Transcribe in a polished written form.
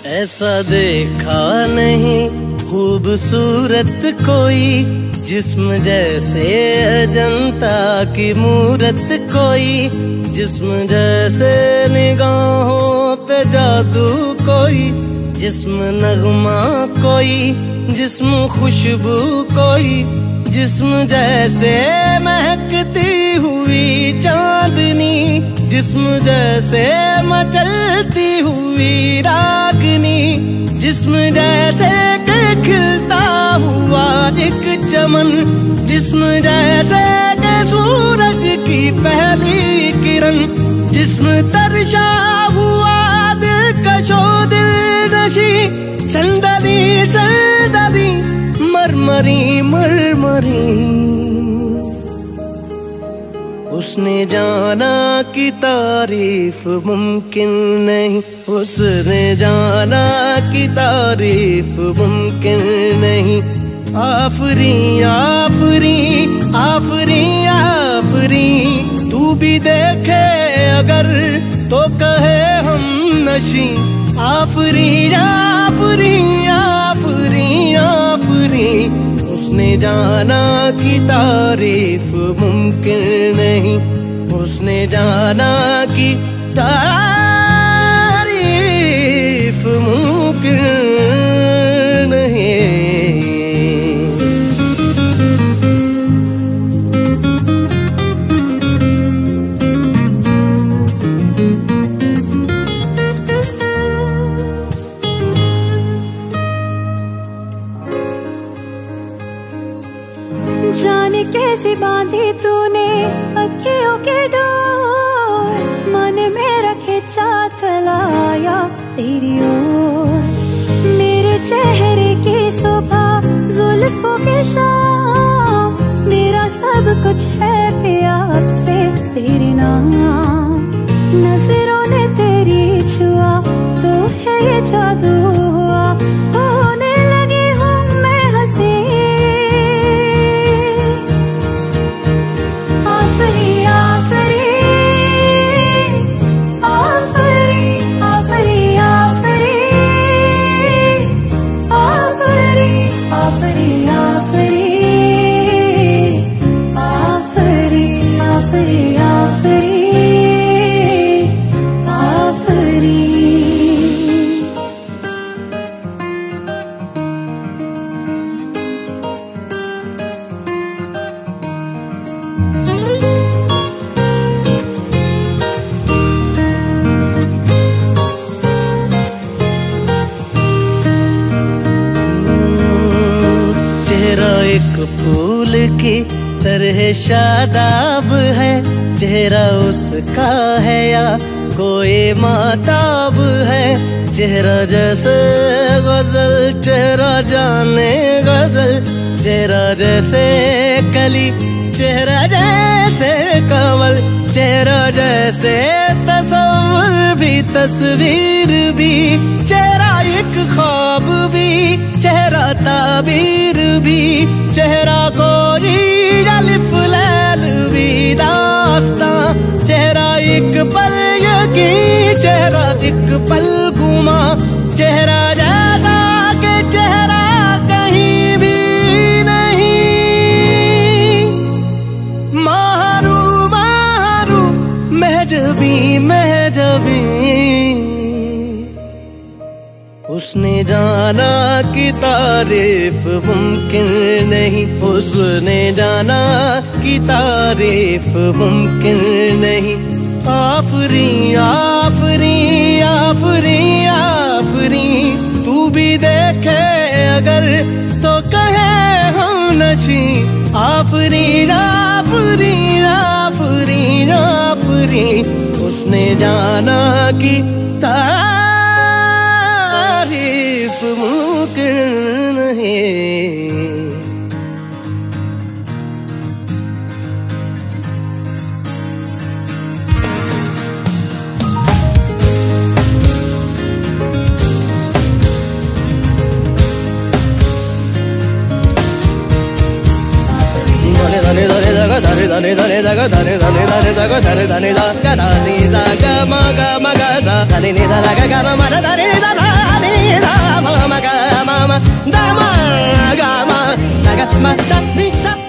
ऐसा देखा नहीं खूबसूरत कोई, जिस्म जैसे अजंता की मूरत कोई, जिस्म जैसे निगाहों पे जादू कोई, जिस्म नगमा कोई, जिस्म खुशबू कोई, जिस्म जैसे महकती हुई चांदनी, जिस्म जैसे मचलती हुई रागनी, जिस्म जैसे के खिलता हुआ एक चमन, जिस्म जैसे के सूरज की पहली किरण, जिस्म तरशा हुआ दिलकशो दिल नशी, संदली संदली मरमरी मरमरी। उसने जाना कि तारीफ मुमकिन नहीं, उसने जाना कि तारीफ मुमकिन नहीं। आफरी आफरी आफरी आफरी, तू भी देखे अगर तो कहे हम नशी। आफरी आफरी आफरी आफरी, उसने जाना कि तारीफ मुमकिन नहीं, उसने जाना कि तारीफ मुमकिन नहीं। जाने कैसी बांधी तूने अखियों के डोर, मन मेरा खिंचा चलाया तेरी ओर। मेरे चेहरे की सुबह जुल्फों की शाम, मेरा सब कुछ है पिया अब से तेरे नाम। नजरों ने तेरी छुआ तो है ये जादू हुआ, होने लगी हूँ मैं हंसी। एक फूल की तरह शादाब है, चेहरा उसका है या कोई माताब है। चेहरा जैसे गजल, चेहरा जाने गजल, चेहरा जैसे कली, चेहरा जैसे कमल, चेहरा जैसे तस्वीर भी तस्वीर भी, चेहरा एक ख्वाब भी, चेहरा ताबीर भी, चेहरा कोई अलिफ लैल भी दास्तां। चेहरा एक पल यकीन, चेहरा एक पल गुमा, चेहरा जैसा के चेहरा कहीं भी नहीं। मारू मारू महजबी महजबी, उसने जाना कि तारीफ मुमकिन नहीं, उसने जाना कि तारीफ मुमकिन नहीं। आफरी आफरी आफरी आफरी, तू भी देखे अगर तो कहे हम नशी। आफरी आफरी आफरी आफरी, उसने जाना कि तारीफ मुमकिन नहीं। धने धने जग धने धने धने जग धने धने धने जग धने धने जग धने जग मग मग धने नि ध ग ग म ध धने ध धने दा मा मा गा मा मा दा मा गा मा दा गा मा दा नि सा